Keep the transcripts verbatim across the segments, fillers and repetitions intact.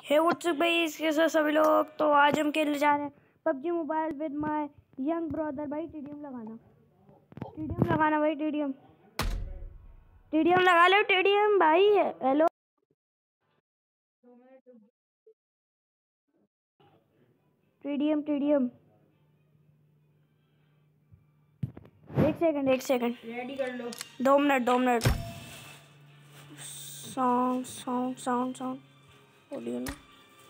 हे WhatsApp भाई, इसके साथ सभी लोग। तो आज हम खेलने जा रहे हैं PUBG mobile with my young brother. भाई टीडीएम लगाना, टीडीएम लगाना भाई, टीडीएम टीडीएम लगा लो, टीडीएम भाई। हेलो टीडीएम टीडीएम एक सेकंड एक सेकंड रेडी कर लो। दो मिनट दो minute sound sound sound sound audio ना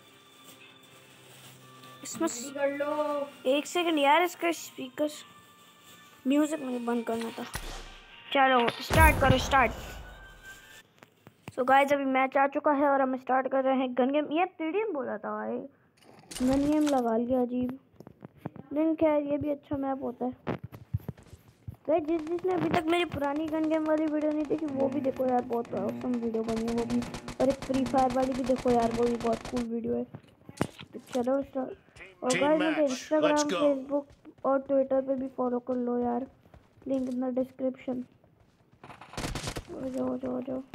इसमें रेडी कर लो। एक सेकंड यार, इसका स्पीकर म्यूजिक मुझे बंद करना था। चलो स्टार्ट करो, स्टार्ट। सो गाइस अभी मैच आ चुका है और हम स्टार्ट कर रहे हैं गन गेम। ये टीडीएम बोला था भाई, गन गेम लगा लिया। अजीब, लेकिन खैर ये भी अच्छा मैप होता है। तो जिस जिसने अभी तक मेरी पुरानी गन गेम वाली वीडियो नहीं देखी वो भी देखो यार, बहुत औसम वीडियो बनी है वो भी। और एक फ्री फायर वाली भी देखो यार, वो भी बहुत कूल वीडियो है। तो चलो स्टार्ट। और गाइस मुझे इंस्टाग्राम, फेसबुक और ट्विटर पे भी फॉलो कर लो यार, लिंक इन द डिस्क्रिप्शन। हो जाओ हो जाओ हो जाओ।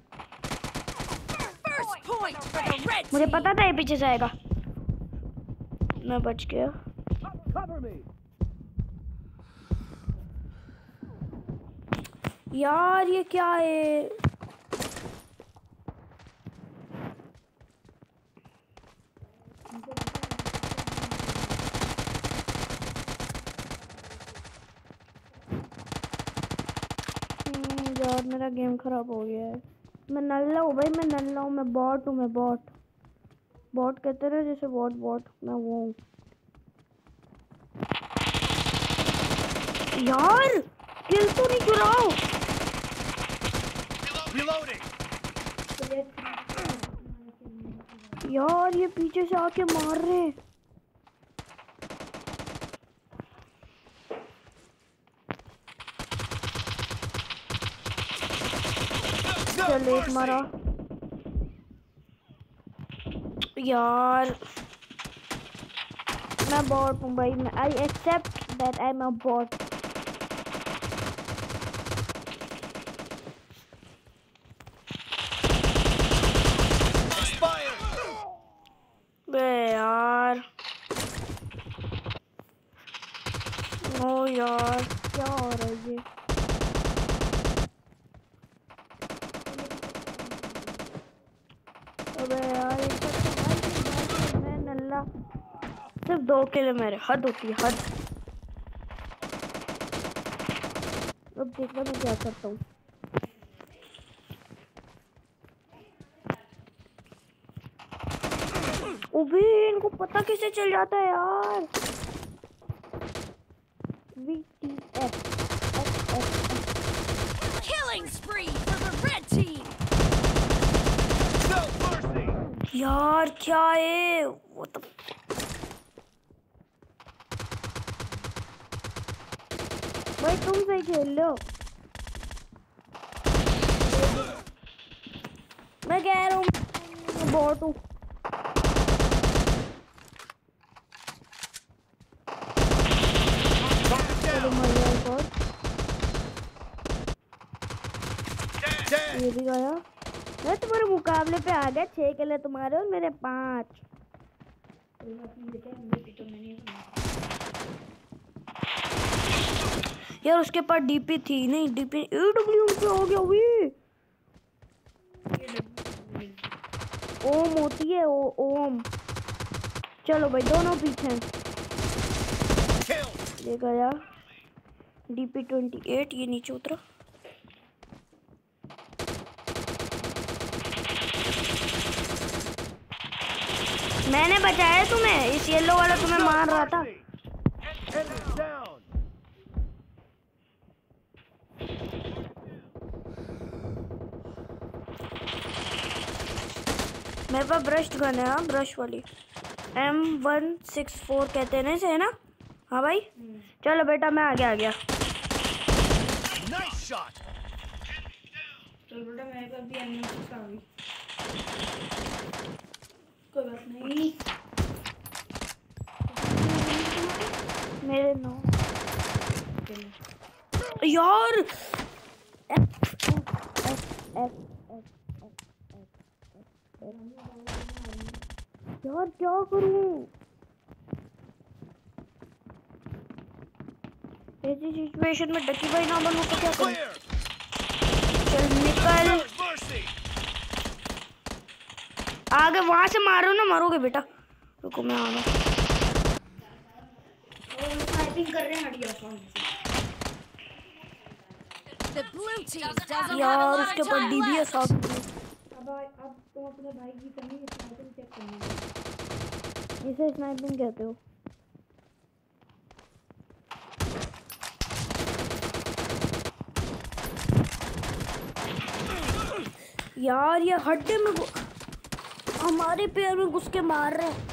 मुझे पता था ये पीछे से आएगा, मैं बच गया। यार ये क्या है? यार मेरा गेम खराब हो गया है। मैं नल्ला हूँ भाई, मैं नल्ला हूँ, मैं बॉट हूँ, मैं बॉट बॉट कहते रहे जैसे बॉट बॉट मैं वो हूँ। यार किल तो नहीं चुराओ यार, ये पीछे से आके मार रहे हैं। चल एक मारा यार। मैं बॉट हूँ भाई, मैं I accept that I am a bot. बे यार, ओ यार क्या हो रहा है ये? अबे यार ये तो मैं नल्ला, सिर्फ दो किलो मेरे, हद होती है हद। अब देखो मैं क्या करता हूँ। अबे इनको पता कैसे चल जाता है यार? V T F F F Killing spree for the red team. यार क्या है वो तो? भाई तुम सही खेल लो, मैं कह रहा हूँ बॉट हूँ। ये भी गया। मैं तुम्हारे मुकाबले पे आ गया, छह किले तुम्हारे और मेरे पांच। यार उसके पास डीपी थी नहीं, डीपी एडब्ल्यू पे हो गया भी। ओम होती है ओ, ओम। चलो भाई दोनों पीछे ये गया। डीपी ट्वेंटी एट, ये नीचे उतरा। मैंने बचाया तुम्हें, इस येलो वाला तुम्हें मार रहा था। मेरे पास ब्रश गन है, हाँ ब्रश वाली एम वन सिक्स फोर कहते हैं ना इसे, है ना? हाँ भाई चलो बेटा मैं आगे आ गया। चल बेटा मेरे पास भी एम सिक्स आ गई, कोई बात नहीं। मेरे नो यार F F F F F यार क्या करूं? ऐसी सिचुएशन में डकी भाई ना बनूं तो क्या करूं? चल निकल। आगे वहां से मारो ना, मारोगे बेटा। रुको मैं आ रहा हूं। और स्नाइपिंग कर रहे हैं, हट गया साउंड से। The blue team doesn't have a यार lot उसके of ऊपर time डीबीएस left. आ गई। अब अब तुम अपने भाई की कमी स्नाइपिंग चेक करना। इसे स्नाइपिंग कहते हो? यार ये हड्डे में हमारे पैर में घुस के मार रहे हैं।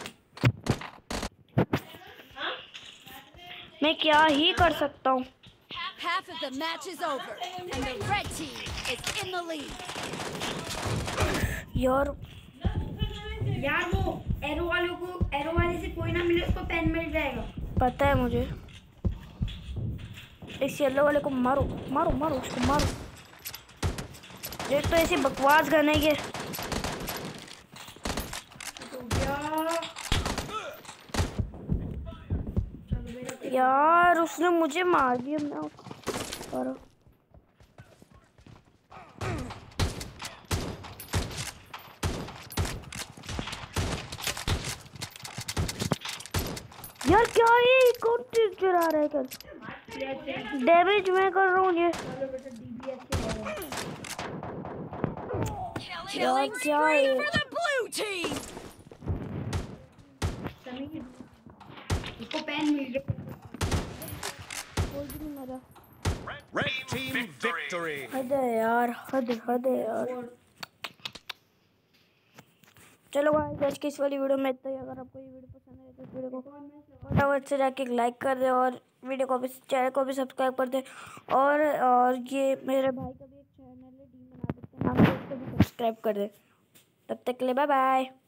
मैं क्या ही कर सकता हूँ। Half of the match is over, and the red team is in the lead. यार यार वो एरो वालों को, एरो वाले से कोई ना मिले उसको पेन मिल जाएगा। पता है मुझे। इस येलो वाले को मारो मारो मारो, उसको मारो। एक तो ऐसी बकवास गाने के। यार उसने मुझे मार दिया। मैं और यार क्या है? कौन चीज चला रहा है? कर डैमेज मैं कर रहा हूँ ये। Killing क्या spree है? for the blue team. उसको पेन मिल गया। कोई भी नहीं मरा। Red team victory. हद है यार, हद हद है यार। चलो गाइस आज की इस वाली वीडियो में इतना ही। अगर आपको ये वीडियो पसंद आए तो इस वीडियो को फटाफट से जाके लाइक कर दे और वीडियो को भी, चैनल को भी सब्सक्राइब कर दे। और और ये मेरे भाई का भी एक चैनल है, डीमन आदित्य नाम से, उसको भी सब्सक्राइब कर दे। तब तक के लिए बाय बाय।